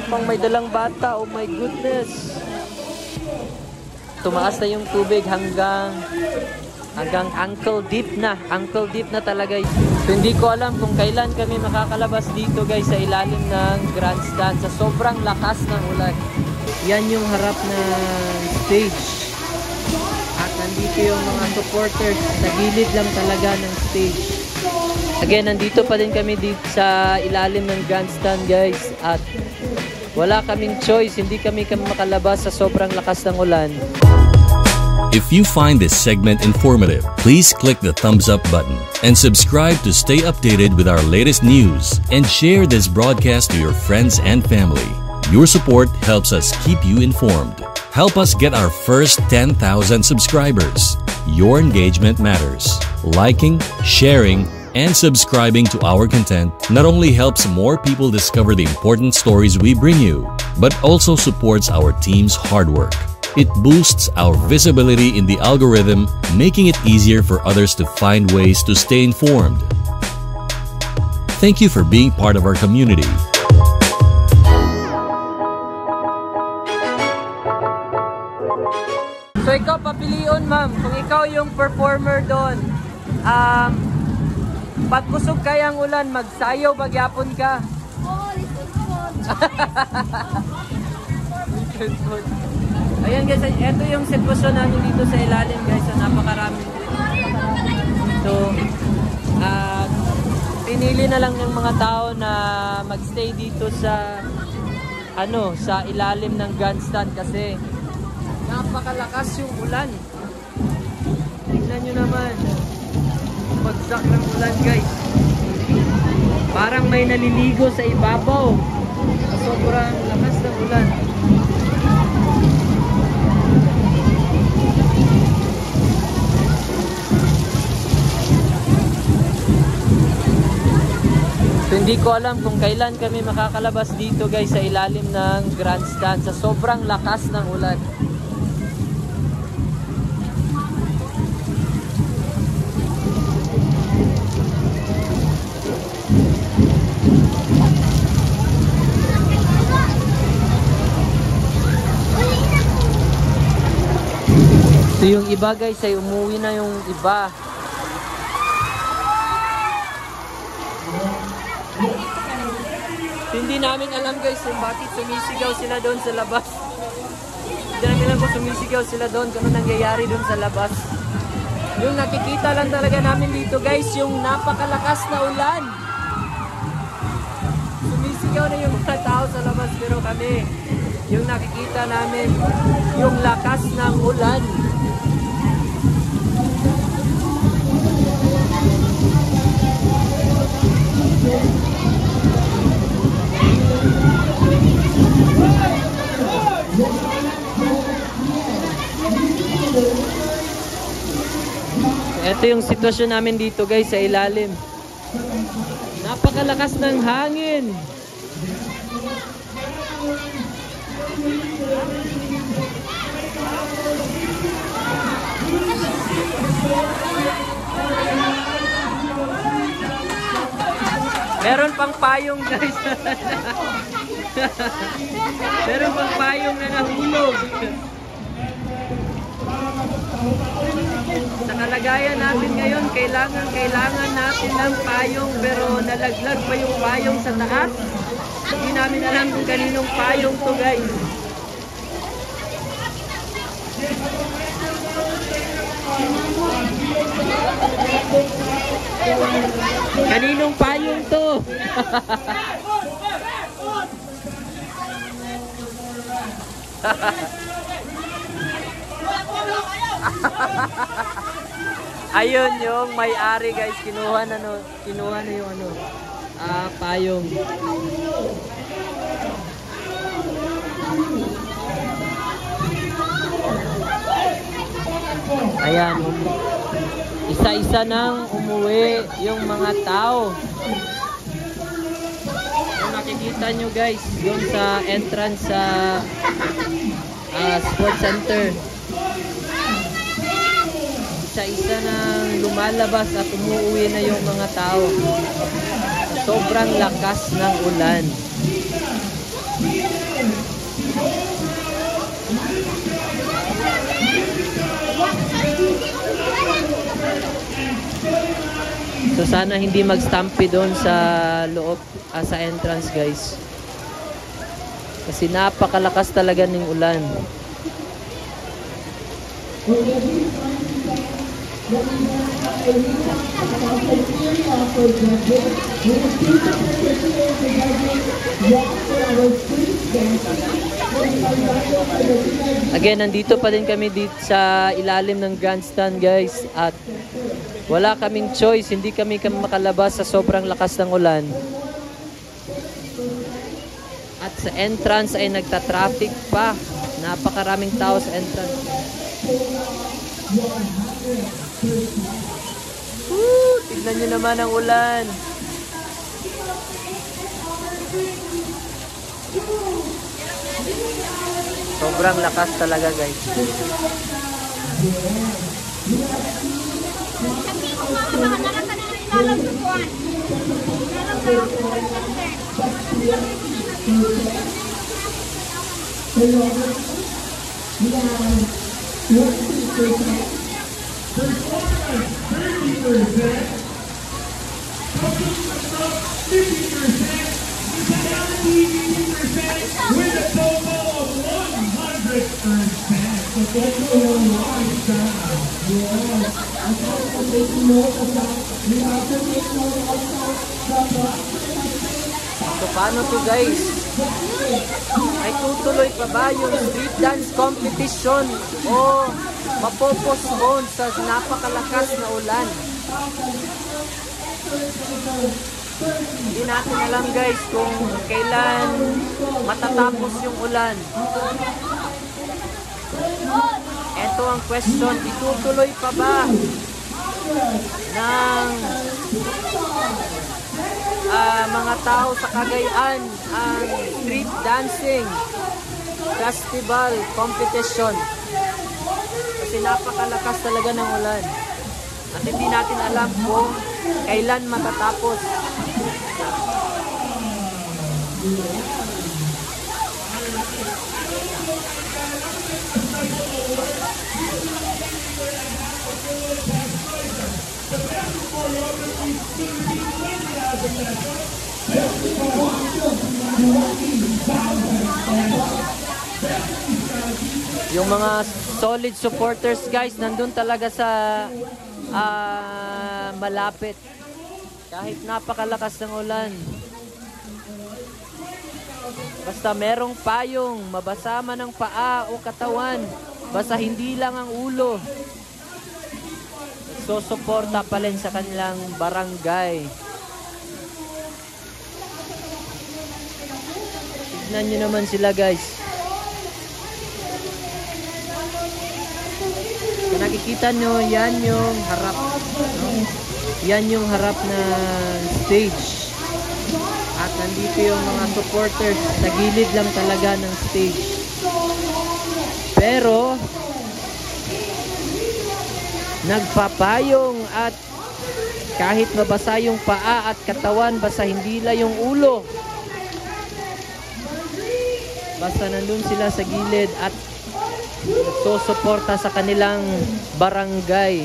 pang may dalang bata. Oh my goodness. Tumaas na yung tubig hanggang ankle deep na. Ankle deep na talaga. So, hindi ko alam kung kailan kami makakalabas dito guys sa ilalim ng grandstand sa sobrang lakas ng ulan. Yan yung harap ng stage. At nandito yung mga supporters. Sa gilid lang talaga ng stage. Again, nandito pa din kami dito sa ilalim ng grandstand guys. At wala kaming choice. Hindi kami makalabas sa sobrang lakas ng ulan. If you find this segment informative, please click the thumbs up button and subscribe to stay updated with our latest news, and share this broadcast to your friends and family. Your support helps us keep you informed. Help us get our first 10,000 subscribers. Your engagement matters. Liking, sharing, and subscribing to our content not only helps more people discover the important stories we bring you, but also supports our team's hard work. It boosts our visibility in the algorithm, making it easier for others to find ways to stay informed. Thank you for being part of our community. So ikaw papilion ma'am, kung ikaw yung performer doon, pag kusog kayang ulan, magsayaw magyapon ka. Oo, listen. Ayan guys, ito yung sitwasyon namin dito sa ilalim guys, so napakarami. So, pinili na lang ng mga tao na magstay dito sa sa ilalim ng grandstand kasi napakalakas yung ulan. Tingnan nyo naman. Pagsak ng ulan guys. Parang may naliligo sa ibabaw. Sobrang lakas ng ulan. So, hindi ko alam kung kailan kami makakalabas dito guys sa ilalim ng grandstand sa sobrang lakas ng ulan. So yung iba guys ay umuwi na yung iba. Hindi namin alam guys kung bakit sumisigaw sila doon sa labas. Hindi namin alam kung sumisigaw sila doon, kung ano nangyayari doon sa labas. Yung nakikita lang talaga namin dito guys, yung napakalakas na ulan. Sumisigaw na yung mga tao sa labas, pero kami, yung nakikita namin, yung lakas ng ulan. Ito yung sitwasyon namin dito guys sa ilalim. Napakalakas ng hangin. Meron pang payong guys. Meron pang payong na nahulog. Sa kalagayan natin ngayon, kailangan natin ng payong, pero nalaglag pa yung payong sa taas. Hindi namin alam kung kaninong payong to guys. Kaninong payong to? Ayun yung may-ari guys, kinuha na yung payong. Ayan, isa-isa nang umuwi yung mga tao. Kung nakikita nyo guys, yung sa entrance sa sports center, isa-isa nang lumalabas at umuwi na yung mga tao. Sobrang lakas ng ulan. sana hindi mag-stampede doon sa loob, sa entrance guys. Kasi napakalakas talaga ng ulan. Again, nandito pa din kami dito sa ilalim ng grandstand guys, at wala kaming choice, hindi kami makalabas sa sobrang lakas ng ulan. At sa entrance ay nagta-traffic pa. Napakaraming tao sa entrance. Tignan nyo naman ang ulan. Sobrang lakas talaga guys. So paano to guys? Ay tutuloy pa ba yung street dance competition o mapopostpone sa napakalakas na ulan? Hindi natin alam guys kung kailan matatapos yung ulan. Ito ang question, itutuloy pa ba ng mga tao sa Cagayan ang street dancing festival competition? Kasi napakalakas talaga ng ulan at hindi natin alam kung kailan matatapos. Yung mga solid supporters guys, nandun talaga sa malapit. Kahit napakalakas ng ulan. Basta merong payong, mabasa man ang paa o katawan, basta hindi lang ang ulo. So suporta pa rin sa kanilang barangay. Tignan nyo naman sila guys. Kung nakikita nyo, yan yung harap, no? Yan yung harap na stage. At nandito yung mga supporters sa gilid lang talaga ng stage. Pero nagpapayong at kahit mabasa yung paa at katawan, basta hindi lang yung ulo. Basta nandun sila sa gilid at nagsusuporta sa kanilang barangay.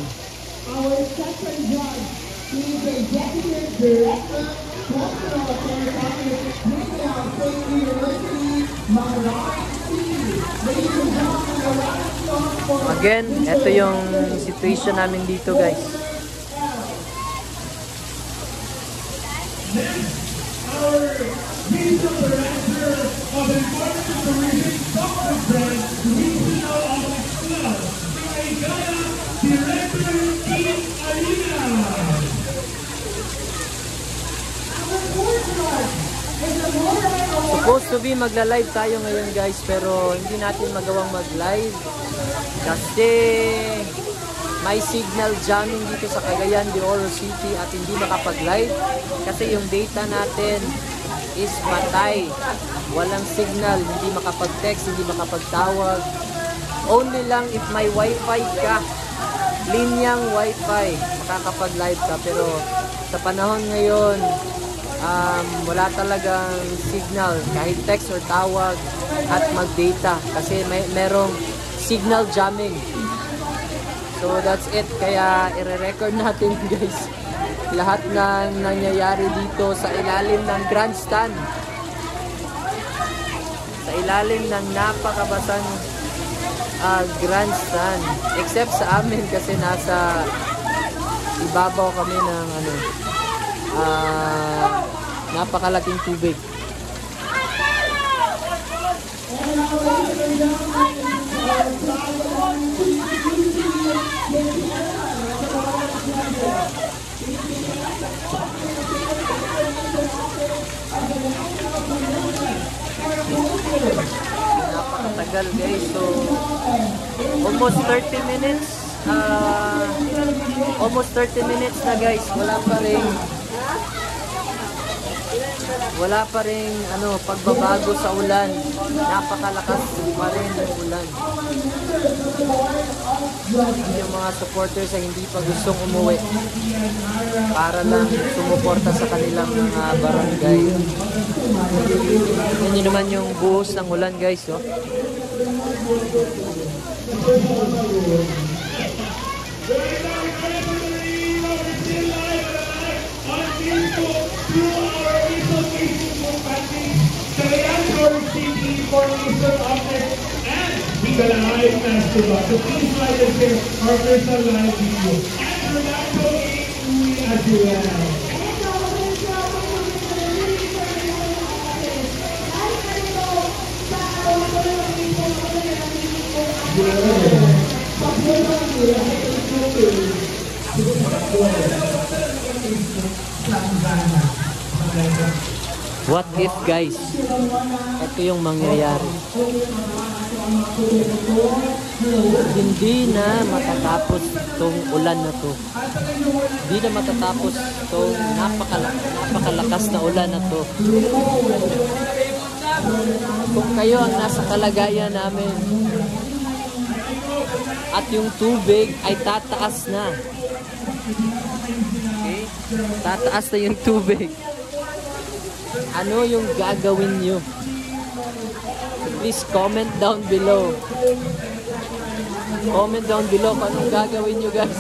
Again, ito yung situation namin dito guys. Supposed to be magla-live tayo ngayon guys, pero hindi natin magawang mag-live kasi may signal jamming dito sa Cagayan de Oro City at hindi makapag-live kasi yung data natin is patay. Walang signal, hindi makapag-text, hindi makapagtawag. Only lang if may wifi ka, linyang wifi, makakapag-live ka. Pero sa panahon ngayon, wala talagang signal, kahit text or tawag at mag-data kasi merong signal jamming. So that's it, kaya i-record natin guys lahat ng nangyayari dito sa ilalim ng grandstand. Sa ilalim ng napakabasang grandstand. Except sa amin kasi nasa ibabaw kami ng napakalaking tubig. Napakatagal guys, so almost 30 minutes na guys, wala pa rin pagbabago sa ulan. Napakalakas pa rin ng ulan. Yung mga supporters ay hindi pa gustong umuwi para lang sumuporta sa kanilang mga barangay. Yan yun naman yung buhos ng ulan guys, oh. Live Master Box. So please like and share our personal live video. And Renato Adriano. What if guys, ito yung mangyayari. Hindi na matatapos itong ulan na to. Hindi na matatapos itong napakalakas na ulan na to. Kung kayo ang nasa kalagayan namin at yung tubig ay tataas na. Okay? Tataas na yung tubig. Ano yung gagawin nyo? Please comment down below. Comment down below kung anong gagawin nyo guys.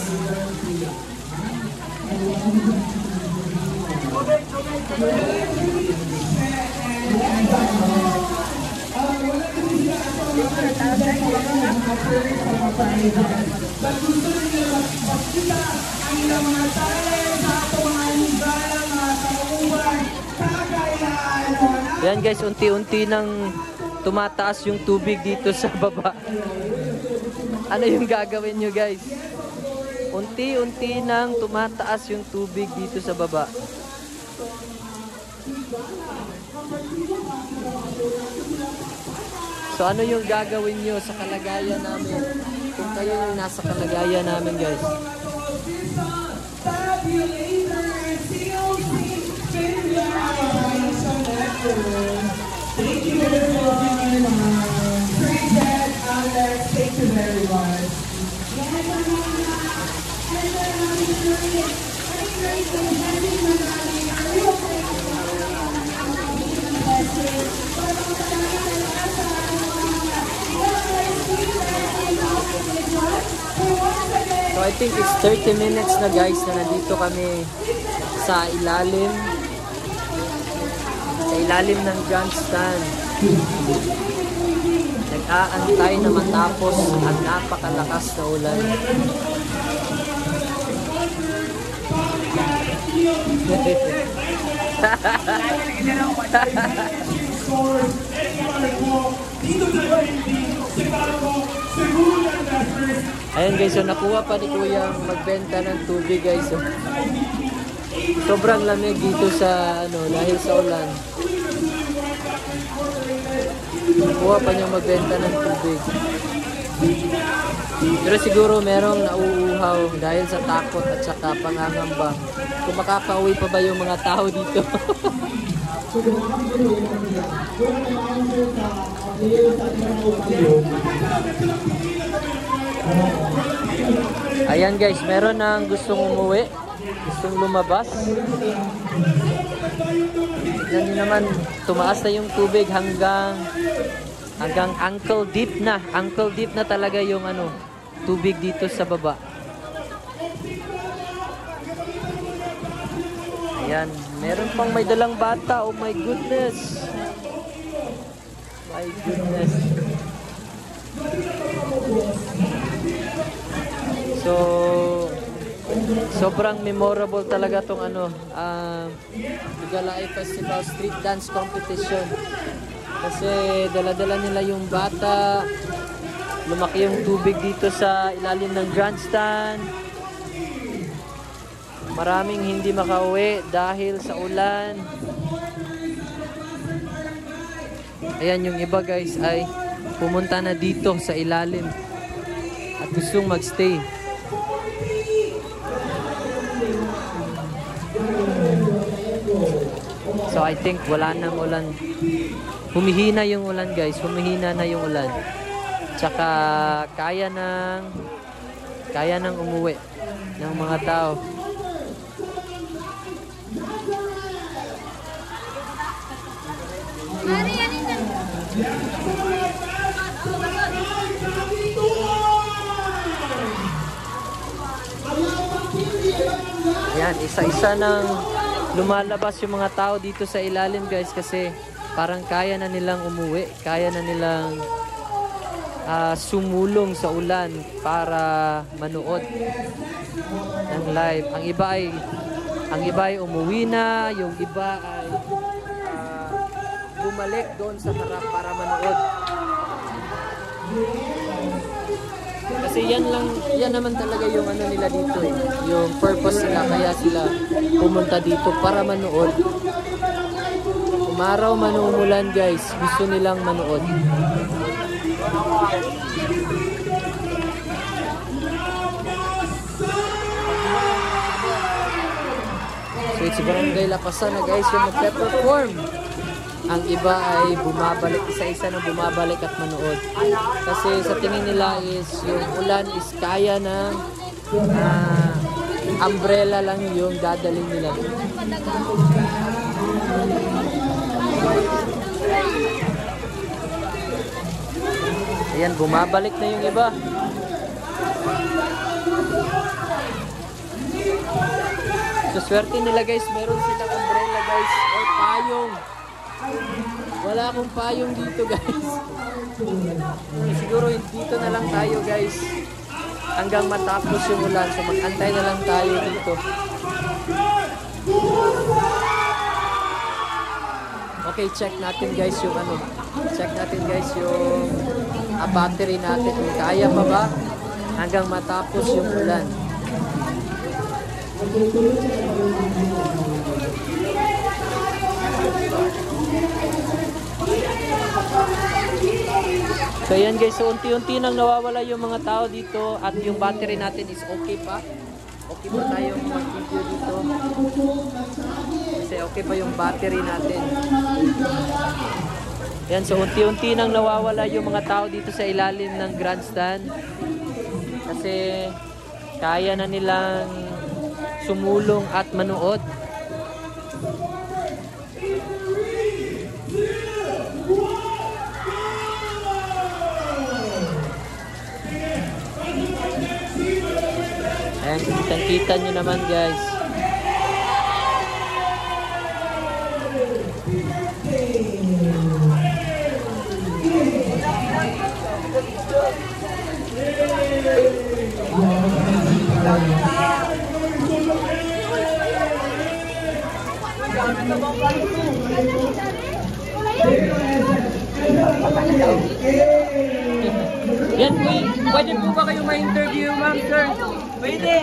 Yan guys, unti-unti nang tumataas yung tubig dito sa baba. Ano yung gagawin nyo guys? Unti-unti nang tumataas yung tubig dito sa baba. So ano yung gagawin nyo sa kalagayan namin? Kung kayo yung nasa kalagayan namin guys. Thank you very much. Appreciate Alex. Thank you very much. So I think it's 30 minutes na guys na nandito kami sa ilalim ng grandstand. Nag-aantay na matapos ang napakalakas na ulan. Ayan guys, so nakuha pa ni Kuya magbenta ng tubig guys. So, sobrang lamig dito sa dahil sa ulan. Nakuha pa niya magbenta ng tubig. Pero siguro merong nauuhaw dahil sa takot at saka pangangamba. Kung makakauwi pa ba yung mga tao dito? Ayan guys, meron nang gustong umuwi, gustong lumabas. Yan naman, tumaas na yung tubig hanggang ankle deep na. Ankle deep na talaga yung tubig dito sa baba. Ayan, meron pang may dalang bata. Oh my goodness. My goodness. So, sobrang memorable talaga tong Higalay Festival Street Dance Competition. Kasi dala-dala nila yung bata. Lumaki yung tubig dito sa ilalim ng grandstand. Maraming hindi makauwi dahil sa ulan. Ayan, yung iba guys ay pumunta na dito sa ilalim at gustong magstay. So I think wala nang ulan. Humihina yung ulan guys, humihina na yung ulan. Tsaka kaya nang umuwi ng mga tao. Ayan, isa-isa nang lumalabas yung mga tao dito sa ilalim guys kasi parang kaya na nilang umuwi, kaya na nilang sumulong sa ulan para manood ng live. Ang iba ay umuwi na, yung iba ay bumalik doon sa harap para manood. Kasi yan naman talaga yung nila dito eh. Yung purpose nila, kaya sila pumunta dito para manood. Umaraw man umulan guys, gusto nilang manood. So it's Barangay Lapasan na guys yung magpe-perform. Ang iba ay bumabalik, isa-isa na bumabalik at manood. Kasi sa tingin nila is yung ulan is kaya ng umbrella lang yung dadaling nila. Ayan, bumabalik na yung iba. So swerte nila guys, meron silang umbrella guys or payong. Wala akong payong dito guys. Siguro dito na lang tayo guys hanggang matapos yung ulan. So mag-antay na lang tayo dito. Okay, check natin guys yung check natin guys yung battery natin kung kaya pa ba hanggang matapos yung ulan. So yan guys, so unti-unti nang nawawala yung mga tao dito at yung battery natin is okay pa. Okay pa tayong mag-video dito. Kasi okay pa yung battery natin. Yan, so unti-unti nang nawawala yung mga tao dito sa ilalim ng grandstand. Kasi kaya na nilang sumulong at manood. Ayan, kitang-kita nyo naman guys. Yan, pwede po ba kayo ma-interview, ma'am, sir? Pwede.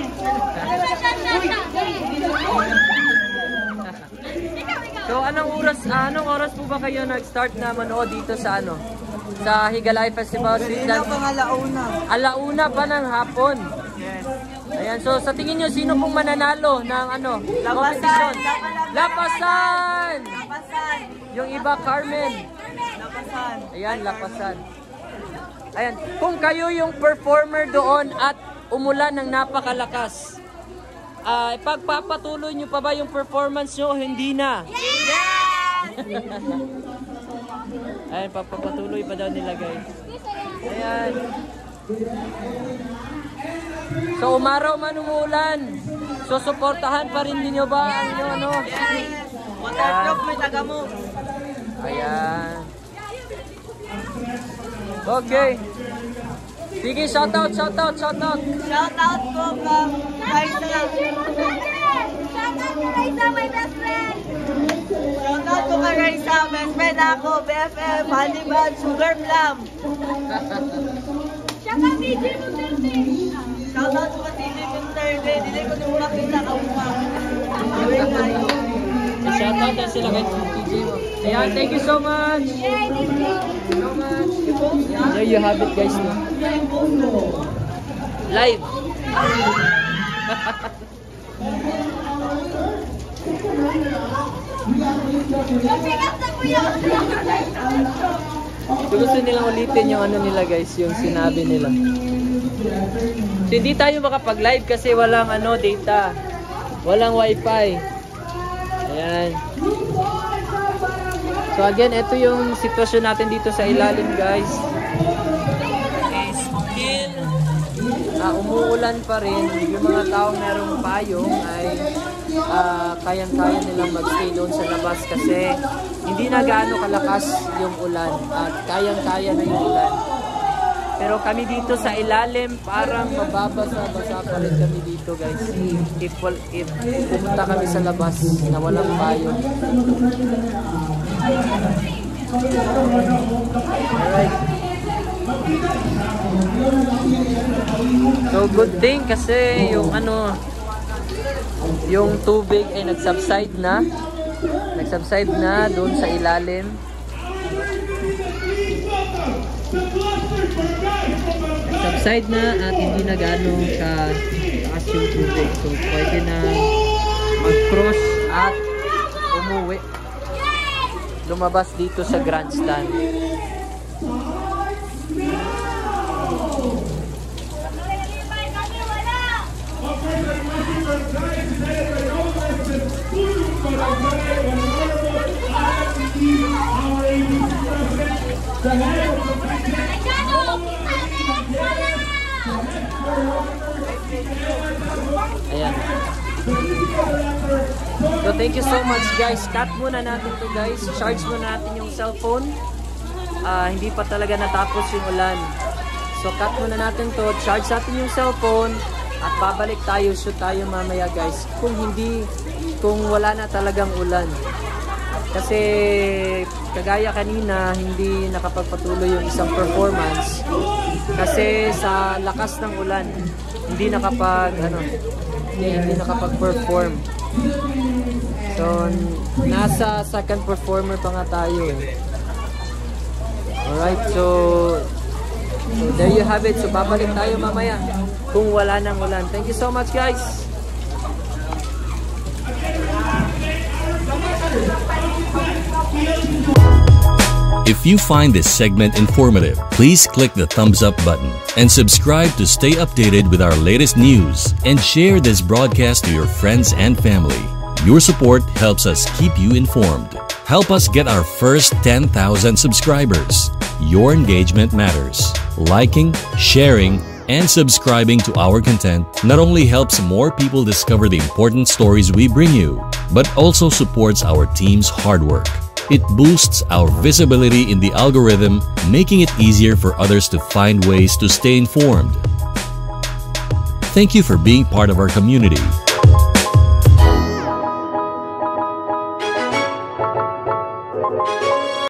So, anong oras po ba kayo nag-start na manood dito sa sa Higalay Festival Street Dance? Alauna pa ng hapon. Yes. Ayan, so sa tingin nyo, sino pong mananalo ng competition? Lapasan! Yung iba, Carmen. Lapasan. Ayan, Lapasan. Ayan, kung kayo yung performer doon at umulan ng napakalakas, pagpapatuloy nyo pa ba yung performance nyo? Hindi na. Yes! Ayan, papapatuloy pa daw nila guys. Ayan. So umaraw man umuulan. So susuportahan pa rin ninyo ba ang inyong ano? Waterproof, may taga mo. Ayan. Okay. Sige, shoutout. Shout out ko from Raisa. Shout out to Raisa, my best friend. Shout out ko kay Raisa, best friend ako, BFF, Honey Bun, Sugar Plum. Shout out BJ Duterte. Shout out ko kay DJ Duterte, hindi ko nung makita ka mukha. Shoutout na sila kay TJ mo. Ayan, thank you so much. Yay, thank you. There you have it, guys. No? Live. Pick up the kuya. So, gusto nilang ulitin yung ano nila, guys, yung sinabi nila. So, hindi tayo makapag-live kasi walang ano, data. Walang wifi. Ayan. So again, ito yung sitwasyon natin dito sa ilalim, guys. Still, umuulan pa rin. Yung mga taong merong payong ay kayang-kaya nilang magstay doon sa labas kasi hindi na gaano kalakas yung ulan at kayang-kaya na yung ulan. Pero kami dito sa ilalim, parang mababasa-basa pa rin kami dito, guys. If pumunta kami sa labas na walang payong. Alright. So good thing kasi yung ano, yung tubig ay nagsubside na doon sa ilalim. Nagsubside na at hindi na gano'ng taas yung tubig. So pwede na mag-cross at umuwi. Lumabas dito sa grandstand. Ayan. So thank you so much, guys. Cut muna natin to, guys. Charge muna natin yung cellphone. Hindi pa talaga natapos yung ulan. So cut muna natin to. Charge natin yung cellphone. At babalik tayo. Shoot tayo mamaya, guys. Kung wala na talagang ulan. Kasi kagaya kanina, hindi nakapagpatuloy yung isang performance. Kasi sa lakas ng ulan, hindi nakapag-perform. So, nasa second performer pa nga tayo. Alright, so there you have it. So, babalik tayo mamaya kung wala nang ulan. Thank you so much, guys. If you find this segment informative, please click the thumbs up button and subscribe to stay updated with our latest news and share this broadcast to your friends and family. Your support helps us keep you informed. Help us get our first 10,000 subscribers. Your engagement matters. Liking, sharing, and subscribing to our content not only helps more people discover the important stories we bring you, but also supports our team's hard work. It boosts our visibility in the algorithm, making it easier for others to find ways to stay informed. Thank you for being part of our community.